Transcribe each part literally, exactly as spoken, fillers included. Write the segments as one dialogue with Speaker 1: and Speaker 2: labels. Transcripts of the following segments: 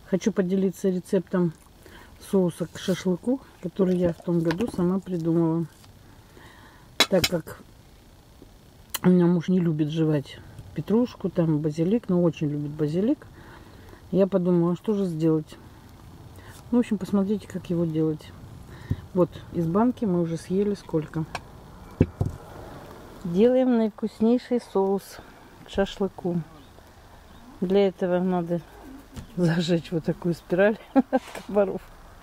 Speaker 1: Хочу поделиться рецептом соуса к шашлыку, который я в том году сама придумала. Так как у меня муж не любит жевать петрушку, там базилик, но очень любит базилик, я подумала, что же сделать. Ну, в общем, посмотрите, как его делать. Вот, из банки мы уже съели сколько. Делаем наивкуснейший соус к шашлыку. Для этого надо зажечь вот такую спираль от комаров.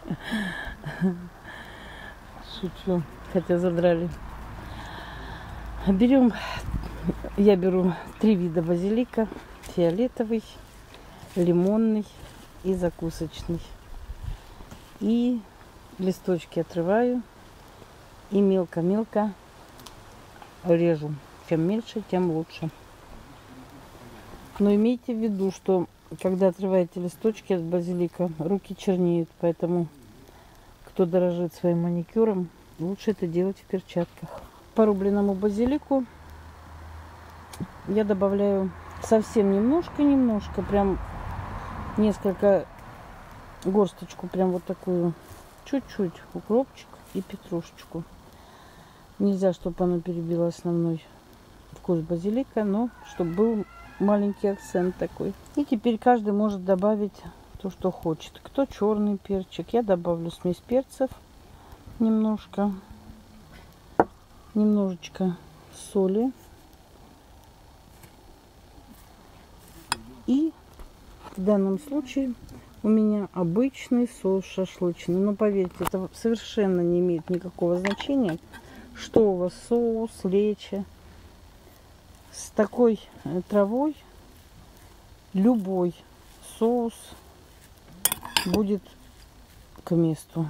Speaker 1: Шучу, хотя задрали. Берем, я беру три вида базилика: фиолетовый, лимонный и закусочный. И листочки отрываю и мелко-мелко режу. Чем меньше, тем лучше. Но имейте в виду, что когда отрываете листочки от базилика, руки чернеют, поэтому кто дорожит своим маникюром, лучше это делать в перчатках. По рубленому базилику я добавляю совсем немножко-немножко, прям несколько, горсточку, прям вот такую, чуть-чуть укропчик и петрушечку. Нельзя, чтобы она перебила основной вкус базилика, но чтобы был маленький акцент такой. И теперь каждый может добавить то, что хочет. Кто черный перчик, я добавлю смесь перцев немножко, немножечко соли и в данном случае у меня обычный соус шашлычный. Но поверьте, это совершенно не имеет никакого значения, что у вас соус, лечо. С такой травой любой соус будет к месту.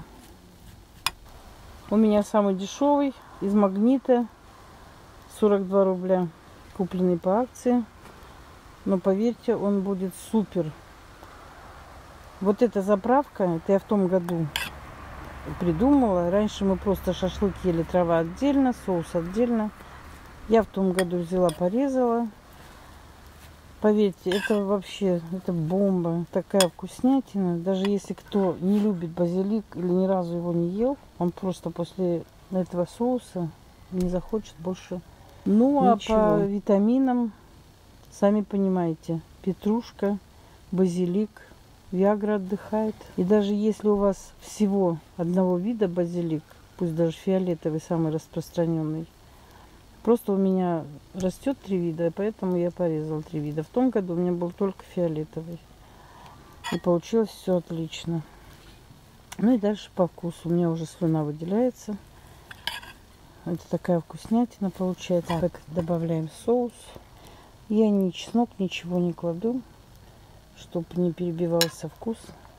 Speaker 1: У меня самый дешевый из Магнита, сорок два рубля, купленный по акции. Но поверьте, он будет супер. Вот эта заправка, это я в том году придумала. Раньше мы просто шашлык ели, трава отдельно, соус отдельно. Я в том году взяла, порезала. Поверьте, это вообще, это бомба. Такая вкуснятина. Даже если кто не любит базилик или ни разу его не ел, он просто после этого соуса не захочет больше. Ну, ничего. А по витаминам, сами понимаете, петрушка, базилик, виагра отдыхает. И даже если у вас всего одного вида базилик, пусть даже фиолетовый, самый распространенный, просто у меня растет три вида, поэтому я порезала три вида. В том году у меня был только фиолетовый. И получилось все отлично. Ну и дальше по вкусу. У меня уже слюна выделяется. Это такая вкуснятина получается. Так, добавляем соус. Я ни чеснок, ничего не кладу, чтобы не перебивался вкус.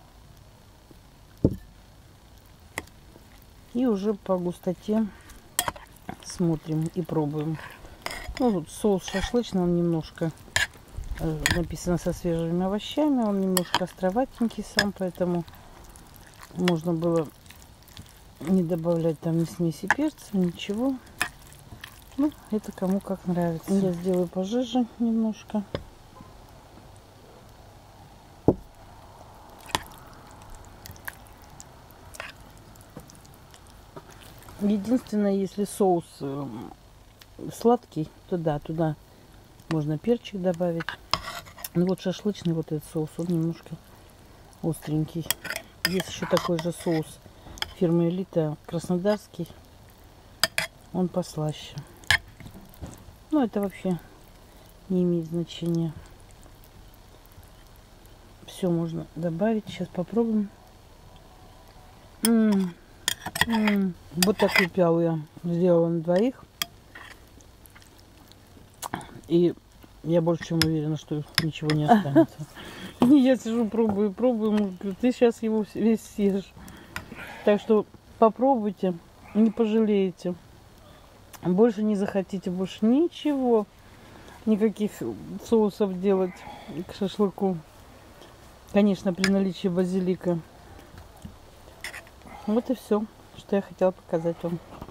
Speaker 1: И уже по густоте смотрим и пробуем. Ну, вот соус шашлычный, он немножко э, написано со свежими овощами, он немножко островатенький сам, поэтому можно было не добавлять там ни смеси перца, ничего. Ну, это кому как нравится. Я сделаю пожиже немножко. Единственное, если соус э, сладкий, то да, туда можно перчик добавить. Ну вот шашлычный вот этот соус, он немножко остренький. Есть еще такой же соус фирмы Элита, краснодарский. Он послаще. Но это вообще не имеет значения. Все можно добавить. Сейчас попробуем. М-м-м. М-м. Вот такую пиалу я сделала на двоих. И я больше чем уверена, что ничего не останется. Я сижу, пробую, пробую. Муж говорит, ты сейчас его весь съешь. Так что попробуйте, не пожалеете. Больше не захотите, больше ничего, никаких соусов делать к шашлыку. Конечно, при наличии базилика. Вот и все, что я хотела показать вам.